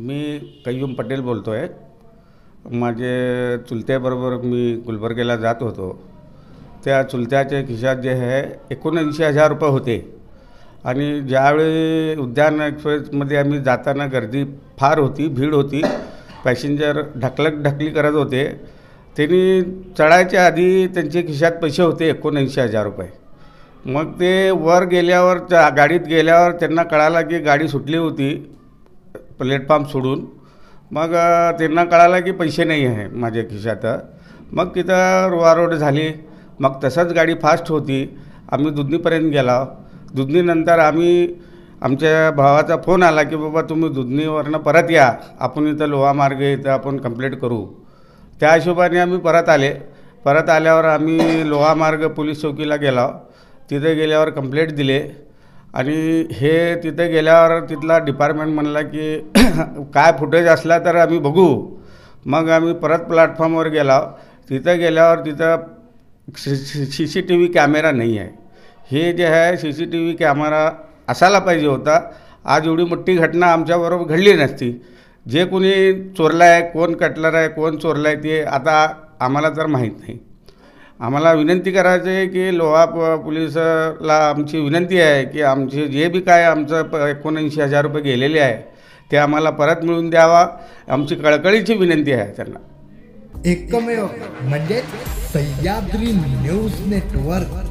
मी कय्यूम पटेल बोलतो आहे. माझे चुलत्याबरोबर मी गुलबर्गेला जात होतो. त्या चुलत्याच्या खिशात जे आहे 79,000 रुपये होते. आणि ज्यावेळी उद्यान एक्सप्रेसमध्ये आम्ही जाताना गर्दी फार होती, भीड होती, पॅसेंजर ढकलत करत होते. त्यांनी चढायच्या आधी त्यांच्या खिशात पैसे होते 79,000 रुपये. मग ते वर गेल्यावर त्या गाडीत गेल्यावर त्यांना कळालं की गाडी सुटली होती प्लॅटफॉर्म सोडून. मग त्यांना कळालं की पैसे नाही आहे माझ्या खिशात. मग तिथं रुवारोड झाली. मग तसंच गाडी फास्ट होती. आम्ही दुधनीपर्यंत गेलो. दुधनीनंतर आमच्या भावाचा फोन आला की बाबा तुम्ही दुधनीवरनं परत या, आपण इथं लोहा मार्ग इथं आपण कंप्लेंट करू. त्या हिशोबाने आम्ही परत आल्यावर आम्ही लोहा मार्ग पोलीस चौकीला गेलो. तिथे गेल्यावर कंप्लेंट दिले आणि हे तिथे गेल्यावर तिथला डिपार्टमेंट म्हणला की काय फुटेज असला तर आम्ही बघू. मग आम्ही परत प्लॅटफॉर्मवर गेलो. तिथं गेल्यावर तिथं CCTV कॅमेरा नाही आहे. हे जे आहे CCTV कॅमेरा असायला पाहिजे होता. आज एवढी मोठी घटना आमच्याबरोबर घडली नसती. जे कोणी चोरलं आहे, कोण कटलर आहे, कोण चोरलं आहे ते आता आम्हाला तर माहीत नाही. आम्हाला विनंती करायची आहे की लोहा पोलिसला आमची विनंती आहे की आमचे जे बी काय आमचं 79,000 रुपये गेलेले आहे ते आम्हाला परत मिळवून द्यावा. आमची कळकळीची विनंती आहे त्यांना. एकमेव म्हणजे सह्याद्री न्यूज नेटवर्क.